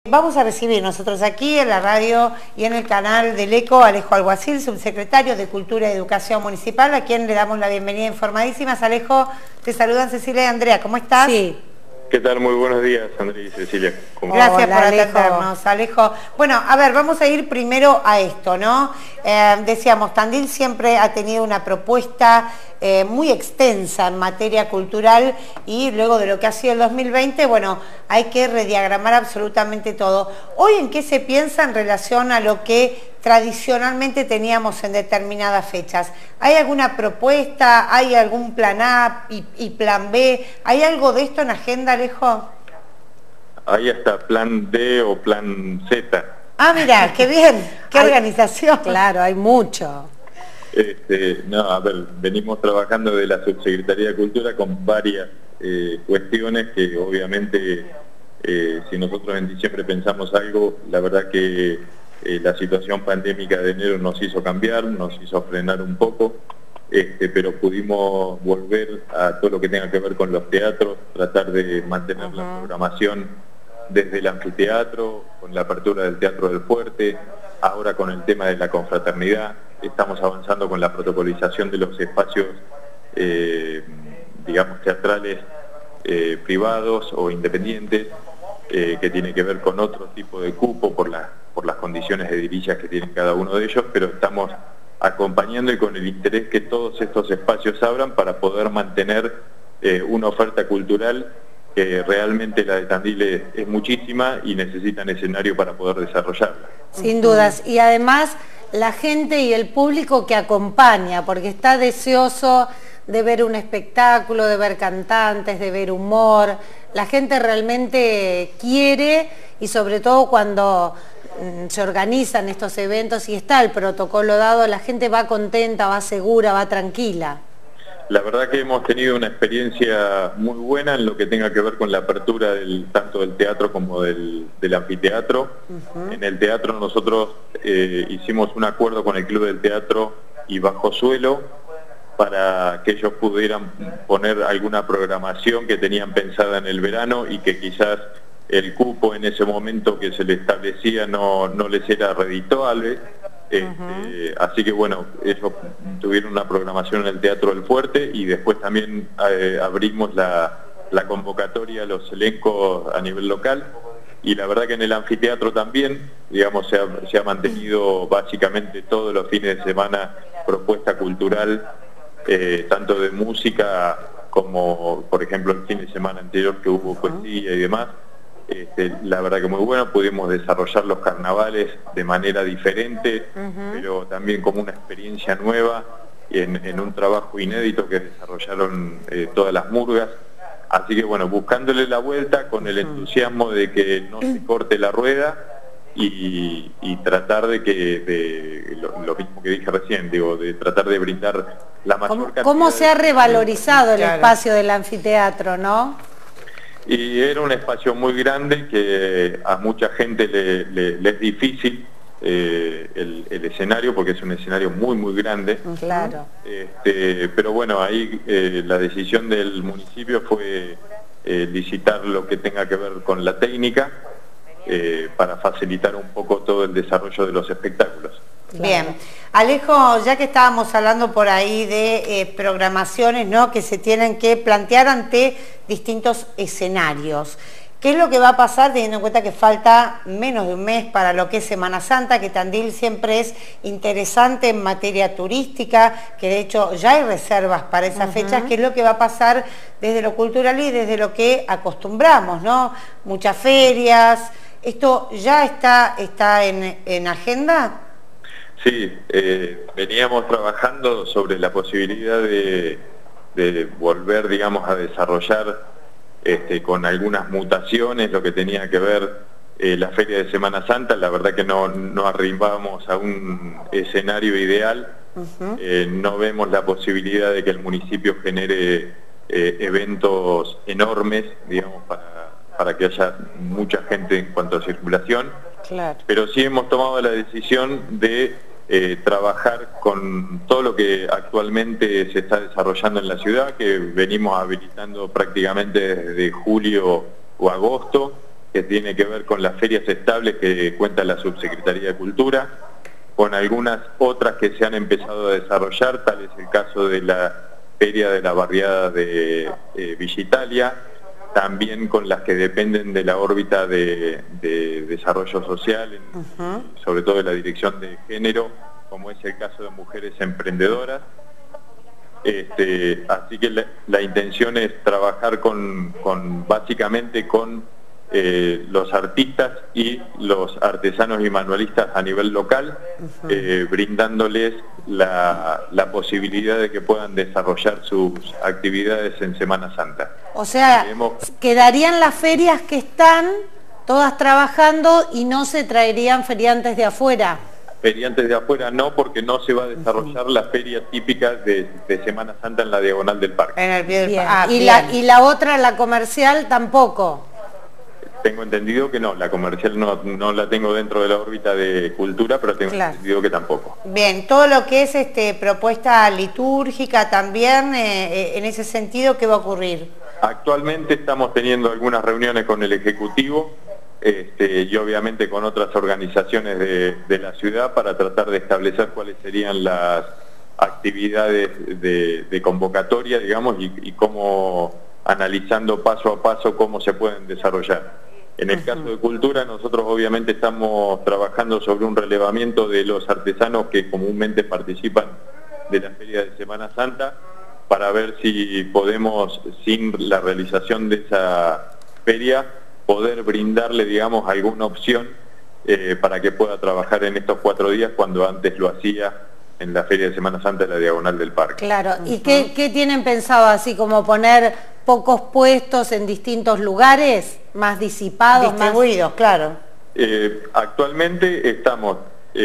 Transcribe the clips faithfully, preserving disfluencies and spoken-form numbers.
Vamos a recibir nosotros aquí en la radio y en el canal del ECO a Alejo Alguacil, subsecretario de Cultura y Educación Municipal, a quien le damos la bienvenida informadísimas. Alejo, te saludan Cecilia y Andrea, ¿cómo estás? Sí. ¿Qué tal? Muy buenos días, Andrea y Cecilia. Gracias Hola, por Alejo. atendernos, Alejo. Bueno, a ver, vamos a ir primero a esto, ¿no? Eh, decíamos, Tandil siempre ha tenido una propuesta eh, muy extensa en materia cultural y luego de lo que ha sido el dos mil veinte, bueno, hay que rediagramar absolutamente todo. ¿Hoy en qué se piensa en relación a lo que tradicionalmente teníamos en determinadas fechas? ¿Hay alguna propuesta? ¿Hay algún plan A y, y plan B? ¿Hay algo de esto en agenda, Alejo? Hay hasta plan D o plan Z. Ah, mira, qué bien, qué Hay, organización. Claro, hay mucho. Este, no, a ver, venimos trabajando de la Subsecretaría de Cultura con varias eh, cuestiones que obviamente eh, si nosotros en diciembre pensamos algo, la verdad que eh, la situación pandémica de enero nos hizo cambiar, nos hizo frenar un poco, este, pero pudimos volver a todo lo que tenga que ver con los teatros, tratar de mantener uh-huh. la programación desde el anfiteatro, con la apertura del Teatro del Fuerte, ahora con el tema de la confraternidad, estamos avanzando con la protocolización de los espacios, eh, digamos, teatrales eh, privados o independientes, eh, que tiene que ver con otro tipo de cupo por, la, por las condiciones de edilicias que tienen cada uno de ellos, pero estamos acompañando y con el interés que todos estos espacios abran para poder mantener eh, una oferta cultural que realmente la de Tandil es, es muchísima y necesitan escenario para poder desarrollarla. Sin dudas, y además la gente y el público que acompaña, porque está deseoso de ver un espectáculo, de ver cantantes, de ver humor. La gente realmente quiere, y sobre todo cuando mm, se organizan estos eventos y está el protocolo dado, la gente va contenta, va segura, va tranquila. La verdad que hemos tenido una experiencia muy buena en lo que tenga que ver con la apertura del, tanto del teatro como del, del anfiteatro. Uh-huh. En el teatro nosotros eh, hicimos un acuerdo con el Club del Teatro y Bajo Suelo para que ellos pudieran poner alguna programación que tenían pensada en el verano y que quizás el cupo en ese momento que se le establecía no, no les era redituable. Este, uh-huh. Así que bueno, ellos tuvieron una programación en el Teatro del Fuerte y después también eh, abrimos la, la convocatoria a los elencos a nivel local, y la verdad que en el anfiteatro también, digamos, se ha, se ha mantenido básicamente todos los fines de semana propuesta cultural, eh, tanto de música como por ejemplo el fin de semana anterior que hubo poesía y demás. Este, la verdad que muy bueno, pudimos desarrollar los carnavales de manera diferente, uh-huh. pero también como una experiencia nueva en, en un trabajo inédito que desarrollaron eh, todas las murgas. Así que bueno, buscándole la vuelta con el entusiasmo de que no se corte la rueda y, y tratar de que, de, lo, lo mismo que dije recién, digo, de tratar de brindar la mayor ¿Cómo, cantidad. ¿Cómo se ha revalorizado el claro. espacio del anfiteatro, no? Y era un espacio muy grande que a mucha gente le, le, le es difícil eh, el, el escenario, porque es un escenario muy muy grande. Claro. Este, pero bueno, ahí eh, la decisión del municipio fue eh, licitar lo que tenga que ver con la técnica eh, para facilitar un poco todo el desarrollo de los espectáculos. Bien, Alejo, ya que estábamos hablando por ahí de eh, programaciones, ¿no?, que se tienen que plantear ante distintos escenarios, ¿qué es lo que va a pasar teniendo en cuenta que falta menos de un mes para lo que es Semana Santa, que Tandil siempre es interesante en materia turística, que de hecho ya hay reservas para esas uh-huh. fechas? ¿Qué es lo que va a pasar desde lo cultural y desde lo que acostumbramos, ¿no? Muchas ferias, ¿esto ya está, está en, en agenda? Sí, eh, veníamos trabajando sobre la posibilidad de, de volver, digamos, a desarrollar este, con algunas mutaciones lo que tenía que ver eh, la Feria de Semana Santa. La verdad que no, no arribamos a un escenario ideal, uh-huh. eh, no vemos la posibilidad de que el municipio genere eh, eventos enormes, digamos, para, para que haya mucha gente en cuanto a circulación. Claro. Pero sí hemos tomado la decisión de eh, trabajar con todo lo que actualmente se está desarrollando en la ciudad, que venimos habilitando prácticamente desde julio o agosto, que tiene que ver con las ferias estables que cuenta la Subsecretaría de Cultura, con algunas otras que se han empezado a desarrollar, tal es el caso de la Feria de la Barriada de eh, Villa Italia, también con las que dependen de la órbita de, de desarrollo social, en, uh-huh. sobre todo de la Dirección de Género, como es el caso de Mujeres Emprendedoras. Este, así que la, la intención es trabajar con, con básicamente con eh, los artistas y los artesanos y manualistas a nivel local, uh-huh. eh, brindándoles la, la posibilidad de que puedan desarrollar sus actividades en Semana Santa. O sea, Queremos... quedarían las ferias que están todas trabajando y no se traerían feriantes de afuera. Feriantes de afuera no, porque no se va a desarrollar uh-huh. la feria típica de, de Semana Santa en la diagonal del parque. En el pie del... ah, y, la, y la otra, la comercial, tampoco. Tengo entendido que no, la comercial no, no la tengo dentro de la órbita de cultura, pero tengo claro. entendido que tampoco. Bien, todo lo que es este propuesta litúrgica también, eh, en ese sentido, ¿qué va a ocurrir? Actualmente estamos teniendo algunas reuniones con el Ejecutivo, Este, y obviamente con otras organizaciones de, de la ciudad para tratar de establecer cuáles serían las actividades de, de convocatoria, digamos, y, y cómo, analizando paso a paso cómo se pueden desarrollar. En el caso de cultura, nosotros obviamente estamos trabajando sobre un relevamiento de los artesanos que comúnmente participan de la Feria de Semana Santa, para ver si podemos, sin la realización de esa feria, poder brindarle, digamos, alguna opción eh, para que pueda trabajar en estos cuatro días cuando antes lo hacía en la Feria de Semana Santa de la Diagonal del Parque. Claro, ¿y uh-huh. qué, qué tienen pensado, así como poner pocos puestos en distintos lugares, más disipados? Distribuidos, más... claro. Eh, actualmente estamos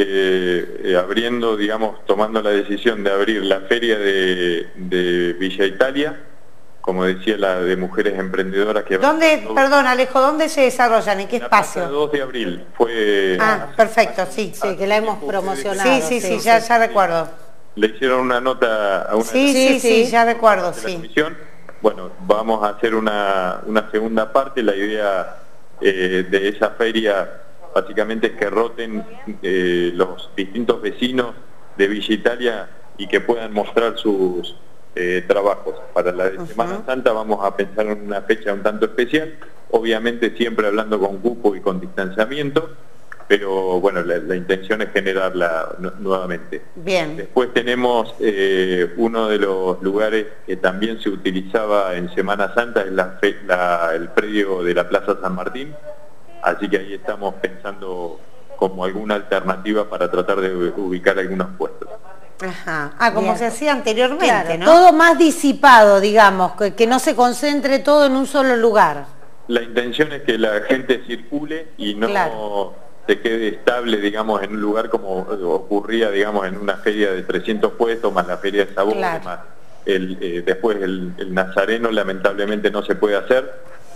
eh, eh, abriendo, digamos, tomando la decisión de abrir la Feria de, de Villa Italia, como decía, la de Mujeres Emprendedoras. Que ¿Dónde, va... perdón Alejo, dónde se desarrollan? ¿En qué la espacio? El dos de abril fue... Ah, perfecto, sí. Sí, que la hemos promocionado. Sí, sí, sí, sí, ya, ya recuerdo. Le hicieron una nota a una... Sí, sí, sí, ya recuerdo, de sí. la comisión. Bueno, vamos a hacer una, una segunda parte. La idea eh, de esa feria básicamente es que roten eh, los distintos vecinos de Villa Italia y que puedan mostrar sus... Eh, trabajos. Para la de uh-huh. Semana Santa vamos a pensar en una fecha un tanto especial, obviamente siempre hablando con cupo y con distanciamiento, pero bueno, la, la intención es generarla nu nuevamente. Bien. Después tenemos eh, uno de los lugares que también se utilizaba en Semana Santa, es la fe la, el predio de la Plaza San Martín, así que ahí estamos pensando como alguna alternativa para tratar de ubicar algunos puestos. Ajá. Ah, como Bien. se hacía anteriormente, claro, ¿no? Todo más disipado, digamos, que, que no se concentre todo en un solo lugar. La intención es que la gente circule y no claro. se quede estable, digamos, en un lugar como ocurría, digamos, en una feria de trescientos puestos, más la feria de sabores, claro. más el, eh, después el, el nazareno, lamentablemente no se puede hacer,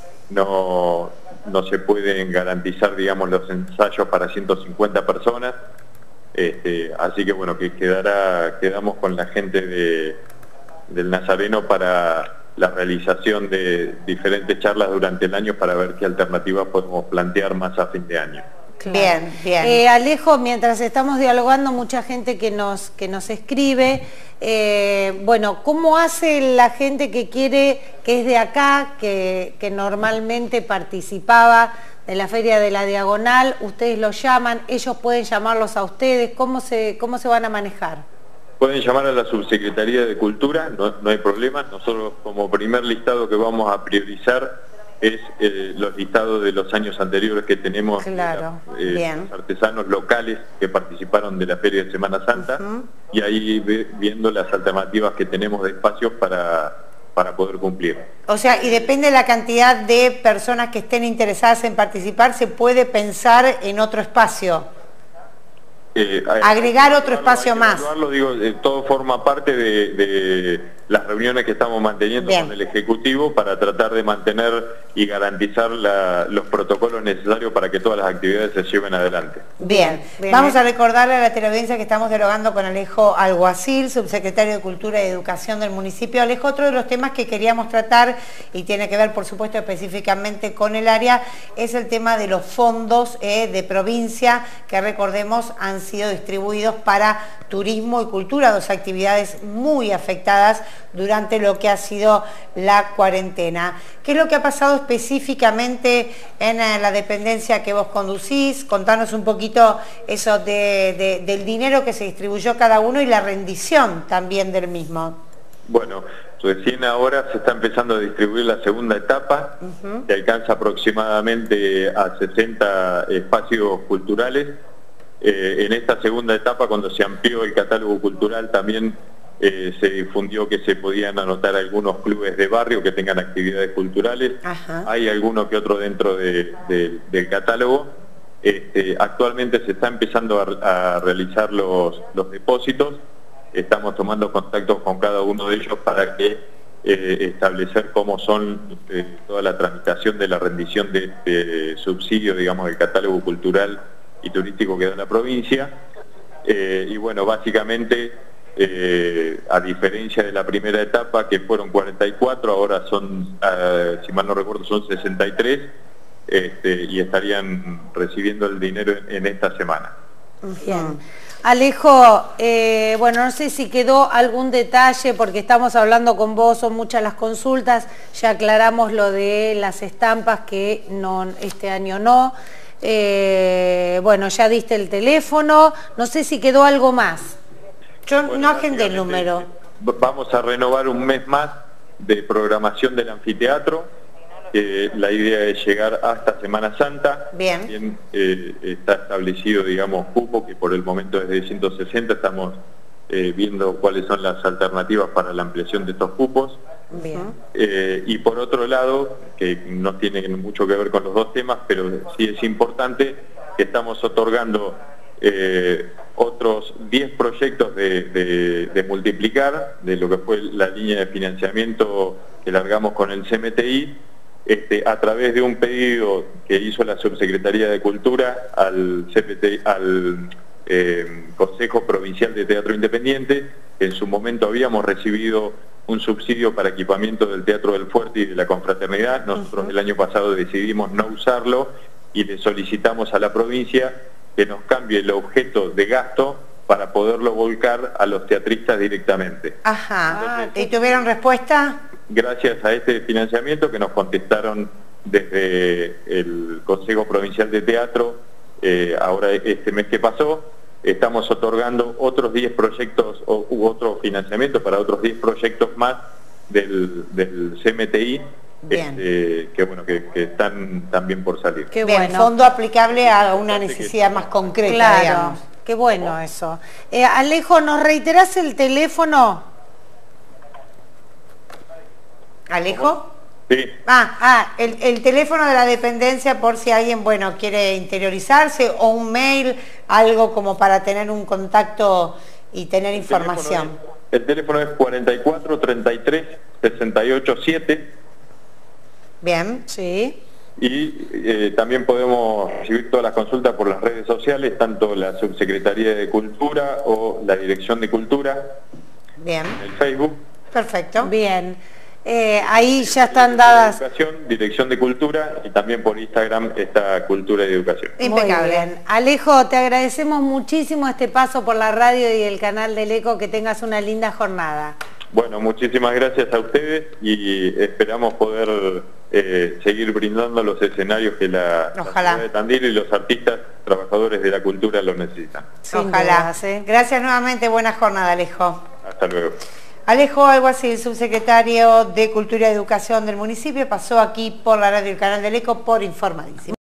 no, no se pueden garantizar, digamos, los ensayos para ciento cincuenta personas. Este, así que bueno, que quedará, quedamos con la gente de, del Nazareno para la realización de diferentes charlas durante el año para ver qué alternativas podemos plantear más a fin de año. Claro. Bien, bien. Eh, Alejo, mientras estamos dialogando, mucha gente que nos, que nos escribe, eh, bueno, ¿cómo hace la gente que quiere, que es de acá, que, que normalmente participaba de la Feria de la Diagonal? Ustedes los llaman, ellos pueden llamarlos a ustedes, ¿cómo se, cómo se van a manejar? Pueden llamar a la Subsecretaría de Cultura, no, no hay problema. Nosotros como primer listado que vamos a priorizar es eh, los listados de los años anteriores que tenemos, claro, de la, eh, bien. los artesanos locales que participaron de la Feria de Semana Santa, uh-huh. y ahí ve, viendo las alternativas que tenemos de espacios para... para poder cumplir. O sea, y depende de la cantidad de personas que estén interesadas en participar, se puede pensar en otro espacio. Eh, Agregar otro espacio hay que más. Digo, eh, todo forma parte de, de, las reuniones que estamos manteniendo Bien. con el Ejecutivo para tratar de mantener y garantizar la, los protocolos necesarios para que todas las actividades se lleven adelante. Bien, Bien, vamos eh. a recordarle a la teleaudiencia que estamos dialogando con Alejo Alguacil, subsecretario de Cultura y Educación del municipio. Alejo, otro de los temas que queríamos tratar, y tiene que ver por supuesto específicamente con el área, es el tema de los fondos eh, de provincia, que recordemos han sido distribuidos para turismo y cultura, dos actividades muy afectadas durante lo que ha sido la cuarentena. ¿Qué es lo que ha pasado específicamente en la dependencia que vos conducís? Contanos un poquito eso de, de, del dinero que se distribuyó cada uno y la rendición también del mismo. Bueno, recién ahora se está empezando a distribuir la segunda etapa, uh-huh. que alcanza aproximadamente a sesenta espacios culturales. Eh, en esta segunda etapa, cuando se amplió el catálogo cultural, también eh, se difundió que se podían anotar algunos clubes de barrio que tengan actividades culturales. Ajá. Hay alguno que otro dentro de, de, del catálogo. Este, actualmente se está empezando a, a realizar los, los depósitos. Estamos tomando contacto con cada uno de ellos para que eh, establecer cómo son eh, toda la tramitación de la rendición de este subsidio, digamos, del catálogo cultural y turístico que da la provincia. Eh, y bueno, básicamente, eh, a diferencia de la primera etapa, que fueron cuarenta y cuatro, ahora son, eh, si mal no recuerdo, son sesenta y tres, este, y estarían recibiendo el dinero en, en esta semana. Bien. Alejo, eh, bueno, no sé si quedó algún detalle, porque estamos hablando con vos, son muchas las consultas, ya aclaramos lo de las estampas que no, este año no. Eh, bueno, ya diste el teléfono, no sé si quedó algo más. Yo bueno, no agendé el número. Vamos a renovar un mes más de programación del anfiteatro. Eh, la idea es llegar hasta Semana Santa. Bien. También eh, está establecido, digamos, cupo, que por el momento es de ciento sesenta, estamos eh, viendo cuáles son las alternativas para la ampliación de estos cupos. Bien. Eh, y por otro lado, que no tiene mucho que ver con los dos temas, pero sí es importante, que estamos otorgando eh, otros diez proyectos de, de, de multiplicar, de lo que fue la línea de financiamiento que largamos con el C M T I, este, a través de un pedido que hizo la Subsecretaría de Cultura al, C M T I, al eh, Consejo Provincial de Teatro Independiente, que en su momento habíamos recibido un subsidio para equipamiento del Teatro del Fuerte y de la Confraternidad. Nosotros uh-huh. el año pasado decidimos no usarlo y le solicitamos a la provincia que nos cambie el objeto de gasto para poderlo volcar a los teatristas directamente. Ajá. Entonces, ¿y tuvieron respuesta? Gracias a este financiamiento que nos contestaron desde el Consejo Provincial de Teatro, eh, ahora este mes que pasó, estamos otorgando otros diez proyectos o, u otro financiamiento para otros diez proyectos más del, del C M T I, este, que bueno, que, que están también por salir. Qué bueno. Bien, fondo aplicable a una necesidad más concreta, claro, digamos. Qué bueno eso. Eh, Alejo, ¿nos reiterás el teléfono? ¿Alejo? Sí. Ah, ah el, el teléfono de la dependencia por si alguien, bueno, quiere interiorizarse, o un mail, algo como para tener un contacto y tener el información. Teléfono es, el teléfono es cuarenta y cuatro, treinta y tres, sesenta y ocho, siete. Bien. Sí. Y eh, también podemos recibir todas las consultas por las redes sociales, tanto la Subsecretaría de Cultura o la Dirección de Cultura. Bien. En el Facebook. Perfecto. Bien. Eh, ahí ya están dadas... Educación, Dirección de Cultura, y también por Instagram está Cultura y Educación. Impecable. Bien. Alejo, te agradecemos muchísimo este paso por la radio y el canal del Eco, que tengas una linda jornada. Bueno, muchísimas gracias a ustedes y esperamos poder eh, seguir brindando los escenarios que la, la ciudad de Tandil y los artistas, trabajadores de la cultura lo necesitan. Sin Ojalá. Dudas, ¿eh? Gracias nuevamente, buena jornada, Alejo. Hasta luego. Alejo Alguacil, subsecretario de Cultura y Educación del municipio, pasó aquí por la radio y el canal del Eco por Informadísimo.